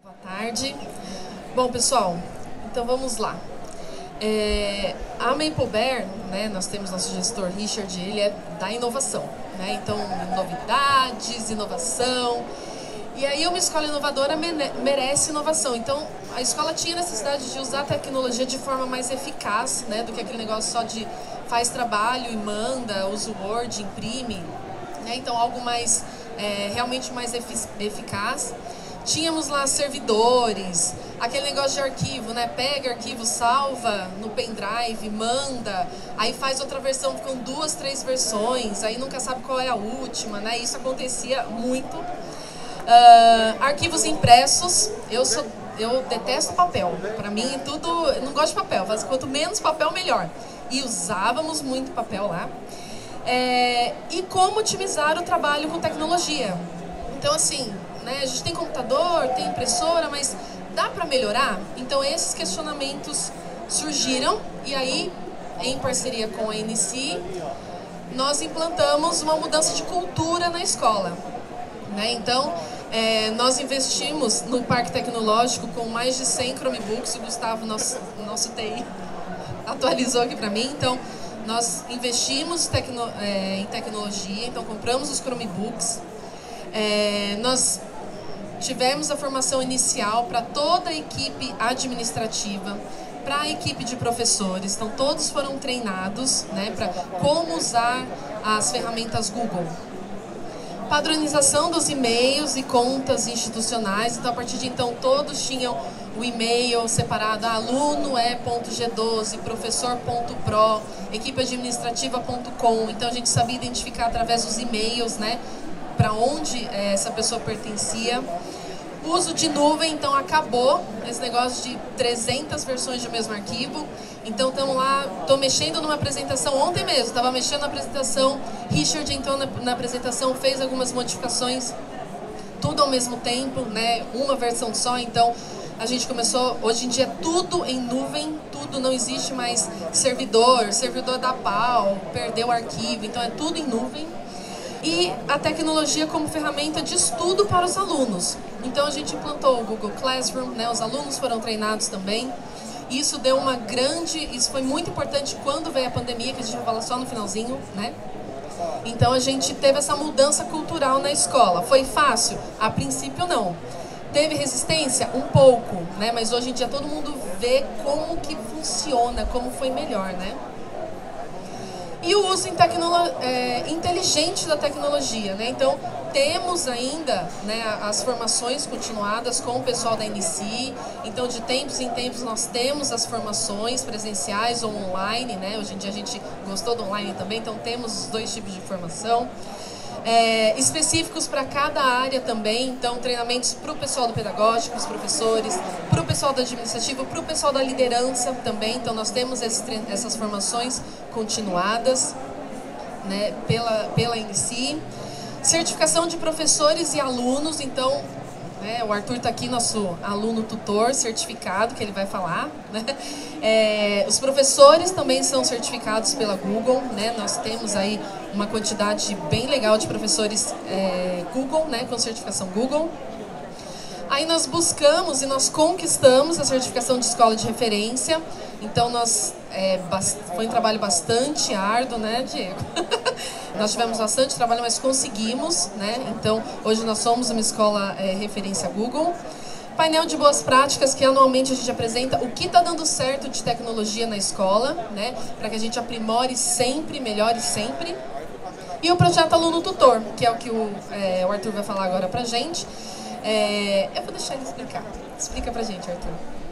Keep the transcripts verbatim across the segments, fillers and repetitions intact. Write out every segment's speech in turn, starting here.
Boa tarde. Bom, pessoal, então vamos lá. É, a Maple Bear, né, nós temos nosso gestor Richard, ele é da inovação, né? Então, novidades, inovação. E aí uma escola inovadora merece inovação. Então, a escola tinha necessidade de usar a tecnologia de forma mais eficaz, né, do que aquele negócio só de faz trabalho e manda, usa o Word, imprime, né? Então, algo mais, é, realmente mais efic eficaz. Tínhamos lá servidores, aquele negócio de arquivo, né? Pega arquivo, salva no pendrive, manda, aí faz outra versão, ficam duas, três versões, aí nunca sabe qual é a última, né? Isso acontecia muito. Uh, arquivos impressos, eu sou, eu detesto papel. Para mim tudo, eu não gosto de papel, mas quanto menos papel melhor. E usávamos muito papel lá. É, e como otimizar o trabalho com tecnologia? Então assim, né, a gente tem computador, tem impressora, mas dá para melhorar? Então esses questionamentos surgiram e aí, em parceria com a N C, nós implantamos uma mudança de cultura na escola, né? Então, é, nós investimos no Parque Tecnológico com mais de cem Chromebooks. O Gustavo, nosso, nosso T I, atualizou aqui para mim. Então, nós investimos tecno, é, em tecnologia, então compramos os Chromebooks. É, nós tivemos a formação inicial para toda a equipe administrativa, para a equipe de professores. Então, todos foram treinados, né, para como usar as ferramentas Google. Padronização dos e-mails e contas institucionais. Então, a partir de então, todos tinham o e-mail separado. Aluno é ponto G doze, professor ponto pro, equipe administrativa ponto com. Então, a gente sabia identificar através dos e-mails, né, para onde é, essa pessoa pertencia. Uso de nuvem, então acabou esse negócio de trezentas versões do mesmo arquivo. Então estamos lá, estou mexendo numa apresentação, ontem mesmo, estava mexendo na apresentação, Richard entrou na, na apresentação, fez algumas modificações, tudo ao mesmo tempo, né? Uma versão só, então a gente começou, hoje em dia tudo em nuvem, tudo, não existe mais servidor, servidor dá pau, perdeu o arquivo, então é tudo em nuvem. E a tecnologia como ferramenta de estudo para os alunos. Então a gente implantou o Google Classroom, né? Os alunos foram treinados também. Isso deu uma grande, isso foi muito importante quando veio a pandemia, que a gente vai falar só no finalzinho, né? Então a gente teve essa mudança cultural na escola. Foi fácil? A princípio não. Teve resistência? Um pouco, né? Mas hoje em dia todo mundo vê como que funciona, como foi melhor, né? E o uso em é, inteligente da tecnologia, né? Então, temos ainda, né, as formações continuadas com o pessoal da N C. Então, de tempos em tempos, nós temos as formações presenciais ou online, né? Hoje em dia a gente gostou do online também, então temos os dois tipos de formação. É, específicos para cada área também, então treinamentos para o pessoal do pedagógico, os professores, para o pessoal do administrativo, para o pessoal da liderança também. Então nós temos esse, essas formações continuadas, né, pela, pela N C. Certificação de professores e alunos, então, né, o Arthur está aqui, nosso aluno tutor certificado, que ele vai falar, né? É, os professores também são certificados pela Google, né? Nós temos aí uma quantidade bem legal de professores é, Google, né, com certificação Google. Aí nós buscamos e nós conquistamos a certificação de escola de referência. Então nós, é, foi um trabalho bastante árduo, né, Diego? Nós tivemos bastante trabalho, mas conseguimos, né? Então hoje nós somos uma escola é, referência Google. Painel de boas práticas, que anualmente a gente apresenta o que está dando certo de tecnologia na escola, né? Para que a gente aprimore sempre, melhore sempre. E o projeto Aluno Tutor, que é o que o, é, o Arthur vai falar agora pra gente. É, eu vou deixar ele explicar. Explica pra gente, Arthur.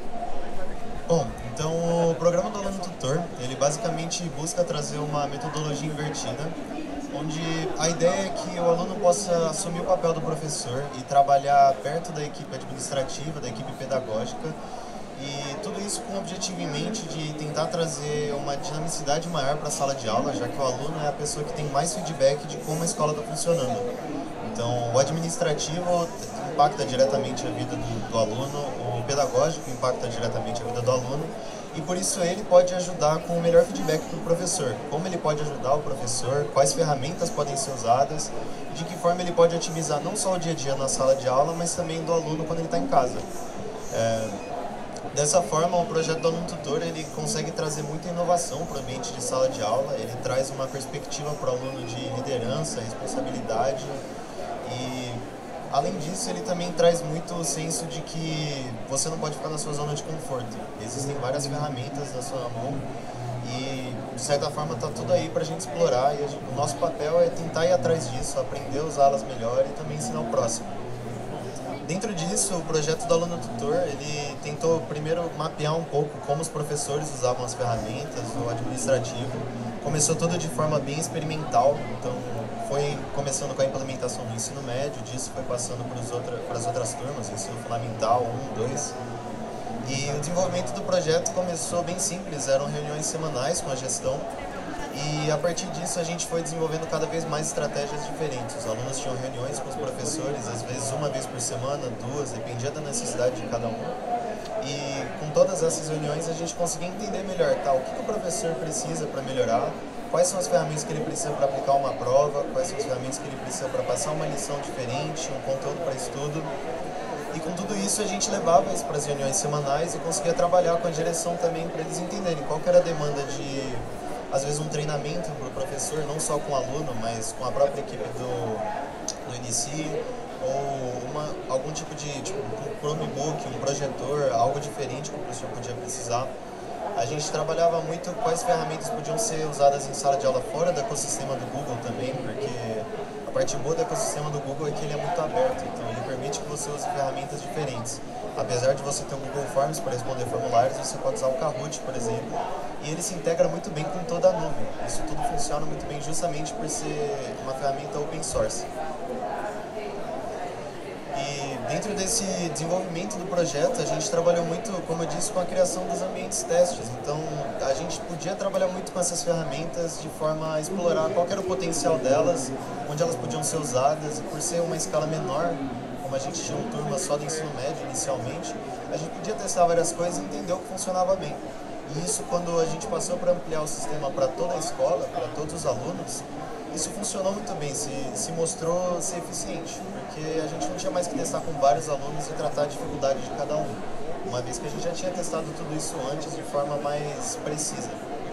Bom, então o programa do Aluno Tutor, ele basicamente busca trazer uma metodologia invertida, onde a ideia é que o aluno possa assumir o papel do professor e trabalhar perto da equipe administrativa, da equipe pedagógica, e tudo isso com o objetivo em mente de tentar trazer uma dinamicidade maior para a sala de aula, já que o aluno é a pessoa que tem mais feedback de como a escola está funcionando. Então, o administrativo impacta diretamente a vida do, do aluno, o pedagógico impacta diretamente a vida do aluno, e por isso ele pode ajudar com o melhor feedback para o professor. Como ele pode ajudar o professor, quais ferramentas podem ser usadas, de que forma ele pode otimizar não só o dia a dia na sala de aula, mas também do aluno quando ele está em casa. É, dessa forma, o projeto do Aluno Tutor ele consegue trazer muita inovação para o ambiente de sala de aula, ele traz uma perspectiva para o aluno de liderança, responsabilidade e, além disso, ele também traz muito o senso de que você não pode ficar na sua zona de conforto. Existem várias ferramentas na sua mão e, de certa forma, está tudo aí para a gente explorar e a gente, o nosso papel é tentar ir atrás disso, aprender a usá-las melhor e também ensinar o próximo. Dentro disso, o projeto do Aluno Tutor, ele tentou primeiro mapear um pouco como os professores usavam as ferramentas, o administrativo. Começou tudo de forma bem experimental, então foi começando com a implementação do ensino médio, disso foi passando para as outras turmas, ensino fundamental, um, dois. E o desenvolvimento do projeto começou bem simples, eram reuniões semanais com a gestão. E a partir disso a gente foi desenvolvendo cada vez mais estratégias diferentes. Os alunos tinham reuniões com os professores, às vezes uma vez por semana, duas, dependia da necessidade de cada um. E com todas essas reuniões a gente conseguia entender melhor tá, o que, que o professor precisa para melhorar, quais são as ferramentas que ele precisa para aplicar uma prova, quais são as ferramentas que ele precisa para passar uma lição diferente, um conteúdo para estudo. E com tudo isso a gente levava isso para as reuniões semanais e conseguia trabalhar com a direção também para eles entenderem qual que era a demanda de, às vezes, um treinamento para o professor, não só com o aluno, mas com a própria equipe do, do N C, ou uma, algum tipo de tipo, um Chromebook, um projetor, algo diferente que o professor podia precisar. A gente trabalhava muito quais ferramentas podiam ser usadas em sala de aula fora do ecossistema do Google também, porque a parte boa do ecossistema do Google é que ele é muito aberto, então ele permite que você use ferramentas diferentes. Apesar de você ter o Google Forms para responder formulários, você pode usar o Kahoot, por exemplo, e ele se integra muito bem com toda a nuvem. Isso tudo funciona muito bem justamente por ser uma ferramenta open source. E dentro desse desenvolvimento do projeto, a gente trabalhou muito, como eu disse, com a criação dos ambientes testes. Então, a gente podia trabalhar muito com essas ferramentas de forma a explorar qual era o potencial delas, onde elas podiam ser usadas, e por ser uma escala menor, como a gente tinha uma turma só do ensino médio inicialmente, a gente podia testar várias coisas e entender o que funcionava bem. E isso, quando a gente passou para ampliar o sistema para toda a escola, para todos os alunos, isso funcionou muito bem, se, se mostrou ser eficiente, porque a gente não tinha mais que testar com vários alunos e tratar a dificuldade de cada um, uma vez que a gente já tinha testado tudo isso antes de forma mais precisa.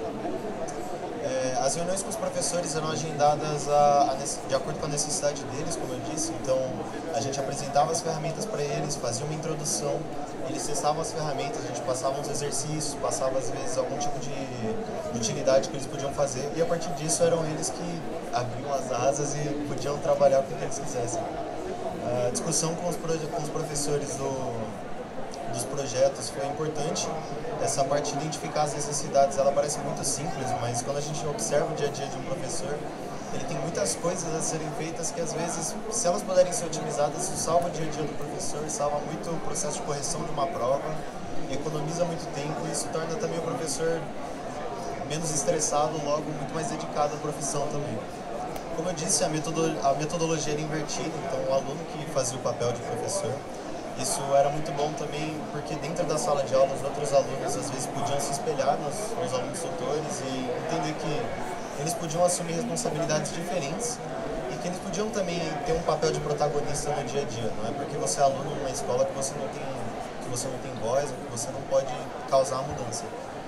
É, as reuniões com os professores eram agendadas a, a, de acordo com a necessidade deles, como eu disse, então a gente apresentava as ferramentas para eles, fazia uma introdução, eles testavam as ferramentas, a gente passava uns exercícios, passava às vezes algum tipo de utilidade que eles podiam fazer, e a partir disso eram eles que abriam as asas e podiam trabalhar com o que eles quisessem. A discussão com os, com os professores do, dos projetos foi importante. Essa parte de identificar as necessidades, ela parece muito simples, mas quando a gente observa o dia a dia de um professor, ele tem muitas coisas a serem feitas que, às vezes, se elas puderem ser otimizadas, isso salva o dia a dia do professor, salva muito o processo de correção de uma prova, economiza muito tempo e isso torna também o professor menos estressado, logo muito mais dedicado à profissão também. Como eu disse, a, metodo, a metodologia era invertida, então o aluno que fazia o papel de professor. Isso era muito bom também, porque dentro da sala de aula, os outros alunos às vezes podiam se espelhar nos, nos alunos tutores e entender que eles podiam assumir responsabilidades diferentes e que eles podiam também ter um papel de protagonista no dia a dia. Não é porque você é aluno numa escola que você não tem, que você não tem voz ou que você não pode causar a mudança.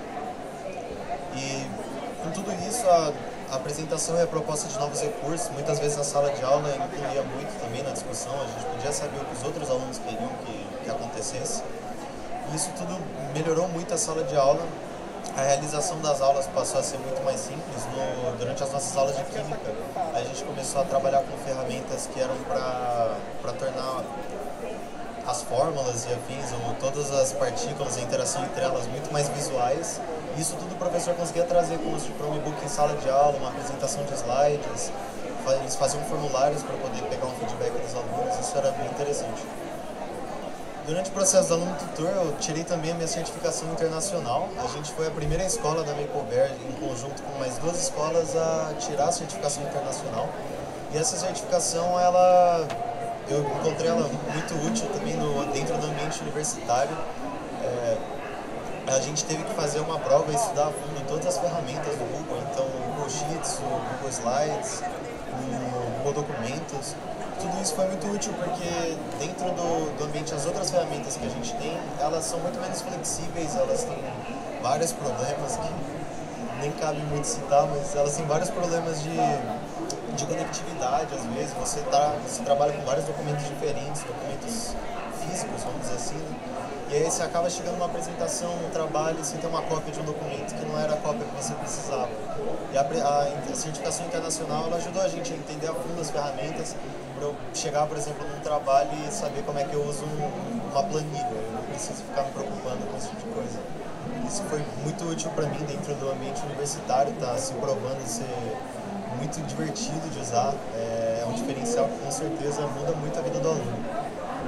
E com tudo isso, a, a apresentação e a proposta de novos recursos, muitas vezes a sala de aula incluía muito também na discussão, a gente podia saber o que os outros alunos queriam que, que acontecesse. E isso tudo melhorou muito a sala de aula. A realização das aulas passou a ser muito mais simples. No, durante as nossas aulas de química, a gente começou a trabalhar com ferramentas que eram para tornar as fórmulas e afins, ou todas as partículas, a interação entre elas, muito mais visuais. Isso tudo o professor conseguia trazer com os de Chromebook em sala de aula, uma apresentação de slides, eles faziam formulários para poder pegar um feedback dos alunos, isso era bem interessante. Durante o processo do Aluno Tutor, eu tirei também a minha certificação internacional. A gente foi a primeira escola da Maple Bear, em conjunto com mais duas escolas, a tirar a certificação internacional. E essa certificação, ela, eu encontrei ela muito útil também no, dentro do ambiente universitário. É, a gente teve que fazer uma prova e estudar a fundo todas as ferramentas do Google, então o Google Sheets, o Google Slides, o Google Documentos. Tudo isso foi muito útil porque dentro do, do ambiente, as outras ferramentas que a gente tem, elas são muito menos flexíveis, elas têm vários problemas que nem cabe muito citar, mas elas têm vários problemas de, de conectividade, às vezes. Você, tá, você trabalha com vários documentos diferentes, documentos físicos, vamos dizer assim, né? E aí você acaba chegando numa apresentação, num trabalho, e você tem uma cópia de um documento que não era a cópia que você precisava. E a, a, a certificação internacional, ela ajudou a gente a entender a fundo as ferramentas, para eu chegar, por exemplo, num trabalho e saber como é que eu uso um, uma planilha. Eu não preciso ficar me preocupando com esse tipo de coisa. Isso foi muito útil para mim dentro do ambiente universitário, tá se provando ser muito divertido de usar. É um diferencial que com certeza muda muito a vida do aluno.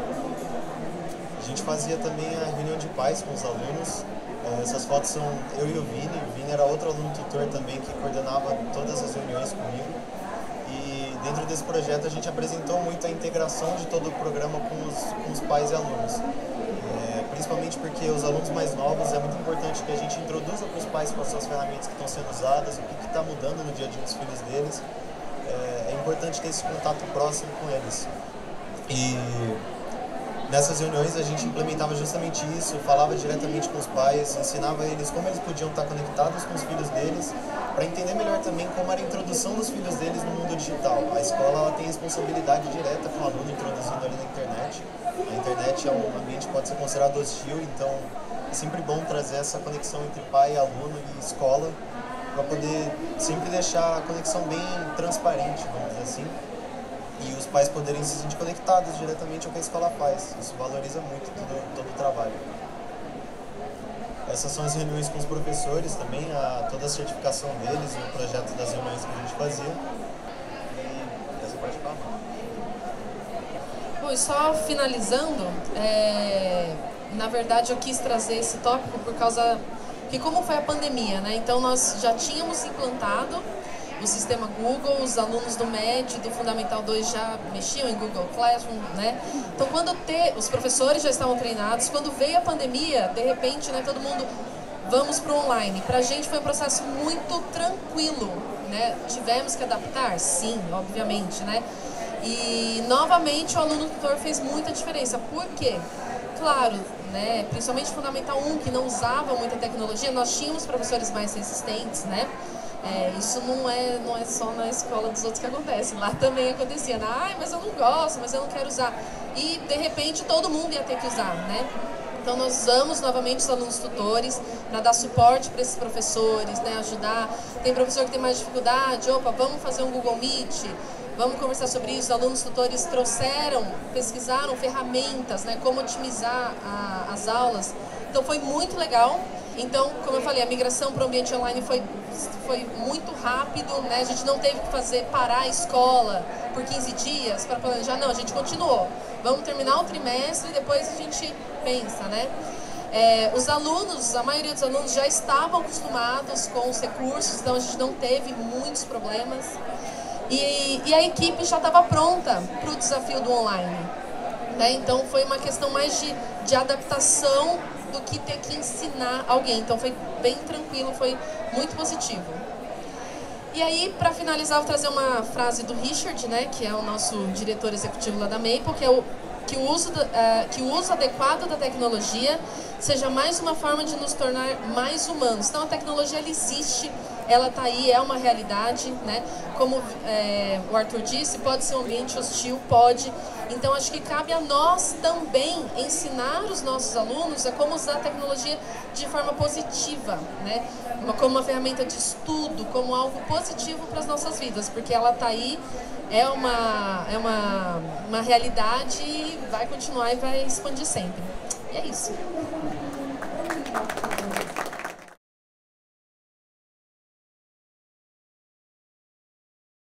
A gente fazia também a reunião de pais com os alunos. Essas fotos são eu e o Vini. O Vini era outro aluno tutor também que coordenava todas as reuniões comigo. E dentro desse projeto a gente apresentou muito a integração de todo o programa com os, com os pais e alunos. É, principalmente porque os alunos mais novos é muito importante que a gente introduza para os pais quais são as ferramentas que estão sendo usadas, o que está mudando no dia a dia dos filhos deles. É, é importante ter esse contato próximo com eles. E nessas reuniões a gente implementava justamente isso, falava diretamente com os pais, ensinava eles como eles podiam estar conectados com os filhos deles, para entender melhor também como era a introdução dos filhos deles no mundo digital. A escola ela tem responsabilidade direta com o aluno introduzindo ali na internet. A internet é um ambiente que pode ser considerado hostil, então é sempre bom trazer essa conexão entre pai, aluno e escola, para poder sempre deixar a conexão bem transparente, vamos dizer assim. E os pais poderem se sentir conectados diretamente ao que a escola faz. Isso valoriza muito todo, todo o trabalho. Essas são as reuniões com os professores também, a, toda a certificação deles, o projeto das reuniões que a gente fazia. E essa parte fala. Bom, e só finalizando, é, na verdade eu quis trazer esse tópico por causa que como foi a pandemia, né? Então nós já tínhamos implantado o sistema Google, os alunos do médio e do Fundamental dois já mexiam em Google Classroom, né? Então, quando te, os professores já estavam treinados, quando veio a pandemia, de repente, né, todo mundo, vamos para o online. Para a gente foi um processo muito tranquilo, né? Tivemos que adaptar? Sim, obviamente, né? E, novamente, o aluno tutor fez muita diferença. Por quê? Claro, né, principalmente Fundamental um, que não usava muita tecnologia, nós tínhamos professores mais resistentes, né? É, isso não é, não é só na escola dos outros que acontece, lá também acontecia, ai, mas eu não gosto, mas eu não quero usar. E, de repente, todo mundo ia ter que usar, né? Então, nós usamos novamente os alunos tutores para dar suporte para esses professores, né, ajudar. Tem professor que tem mais dificuldade, opa, vamos fazer um Google Meet, vamos conversar sobre isso. Os alunos tutores trouxeram, pesquisaram ferramentas, né, como otimizar a, as aulas. Então, foi muito legal. Então, como eu falei, a migração para o ambiente online foi, foi muito rápido, né? A gente não teve que fazer, parar a escola por quinze dias para planejar, não, a gente continuou. Vamos terminar o trimestre e depois a gente pensa, né? É, os alunos, a maioria dos alunos já estavam acostumados com os recursos, então a gente não teve muitos problemas. E, e a equipe já estava pronta para o desafio do online, né? Então, foi uma questão mais de, de adaptação do que ter que ensinar alguém. Então foi bem tranquilo, foi muito positivo. E aí, para finalizar, vou trazer uma frase do Richard, né, que é o nosso diretor executivo lá da Maple, que é o que o uso, da, uh, que o uso adequado da tecnologia seja mais uma forma de nos tornar mais humanos. Então a tecnologia ela existe, ela está aí, é uma realidade, né? Como é, o Arthur disse, pode ser um ambiente hostil, pode. Então acho que cabe a nós também ensinar os nossos alunos a como usar a tecnologia de forma positiva, né? Como uma ferramenta de estudo, como algo positivo para as nossas vidas, porque ela está aí, é uma, é uma, uma realidade e vai continuar e vai expandir sempre. E é isso.